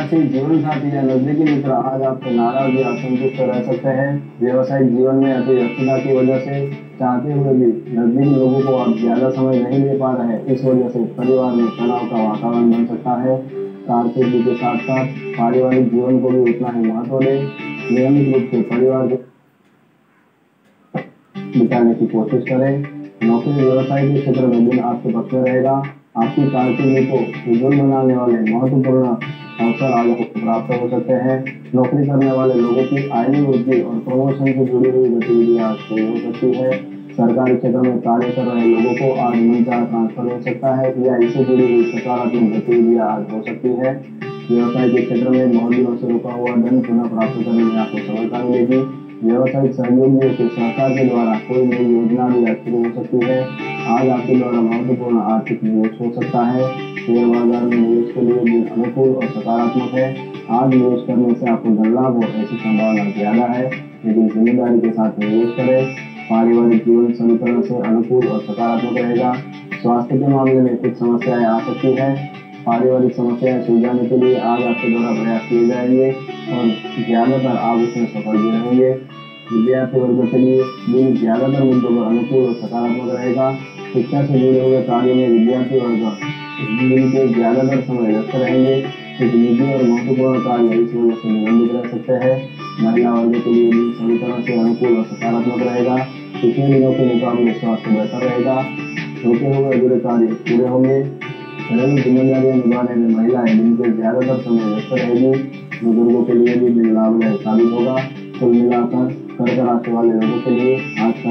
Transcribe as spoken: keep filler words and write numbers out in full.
विद्यार्थी, जीवन साथी या नजदीकी मित्र आज आपसे नाराज या असंतुष्ट रह सकते हैं। व्यवसायिक जीवन में अति व्यस्तता की वजह से चाहते हुए भी नजदीकी लोगों को आप ज्यादा समय नहीं दे पा रहे हैं। इस वजह से परिवार में तनाव का वातावरण बन सकता है। कारकिर्दी के साथ साथ पारिवारिक जीवन को भी उतना ही महत्व दें। नियमित रूप से परिवार के बिताने की कोशिश करें। नौकरी व्यवसाय के क्षेत्र में दिन आपके पक्ष में रहेगा। आपकी कारकिर्दी को उज्जवल बनाने वाले महत्वपूर्ण अवसर आज आपको प्राप्त हो सकते हैं। नौकरी करने वाले लोगों की आय में वृद्धि और प्रमोशन से जुड़ी हुई गतिविधियां आज शुरू हो सकती है। सरकारी क्षेत्र में कार्य कर रहे लोगों को आज मनचाहा ट्रांसफर मिल सकता है या इससे जुड़ी हुई सकारात्मक गतिविधियां आज हो सकती है। व्यवसाय के क्षेत्र में बहुत दिनों से रुका हुआ धन पुनः प्राप्त करने में आपको सफलता मिलेगी। व्यवसायिक सहयोगियों के सहकार के द्वारा कोई नई योजना भी आज शुरू हो सकती है। आज आपके द्वारा महत्वपूर्ण आर्थिक निवेश हो सकता है। शेयर बाजार में निवेश के लिए दिन अनुकूल और सकारात्मक है। आज निवेश करने से आपको धन लाभ हो ऐसी संभावना ज्यादा है, लेकिन जिम्मेदारी के साथ निवेश करें। पारिवारिक जीवन समीकरण से अनुकूल और सकारात्मक रहेगा। स्वास्थ्य के मामले में कुछ समस्याएं आ सकती है। पारिवारिक समस्याएं सुलझाने के लिए आज आपके द्वारा प्रयास किए जाएंगे और ज्यादातर आप उसमें सफल भी रहेंगे। विद्यार्थी वर्ग के लिए दिन ज्यादातर मुद्दों पर अनुकूल और सकारात्मक रहेगा। शिक्षा से जुड़े हुए कार्य में विद्यार्थी वर्ग दिन के ज्यादातर समय व्यस्त रहेंगे। कुछ निजी और महत्वपूर्ण कार्य इस वजह से निलंबित रह सकते हैं। महिला वर्ग के लिए दिन सभी तरह से अनुकूल और सकारात्मक रहेगा। पिछले दिनों के मुकाबले स्वास्थ्य बेहतर रहेगा। रुके हुए अधूरे कार्य पूरे होंगे। घरेलू जिम्मेदारियां निभाने में महिलाएं दिन के ज्यादातर समय व्यस्त रहेगी। बुजुर्गों के लिए भी दिन लाभदायक साबित होगा। कुल मिलाकर कर्क राशि वाले लोगों के लिए आज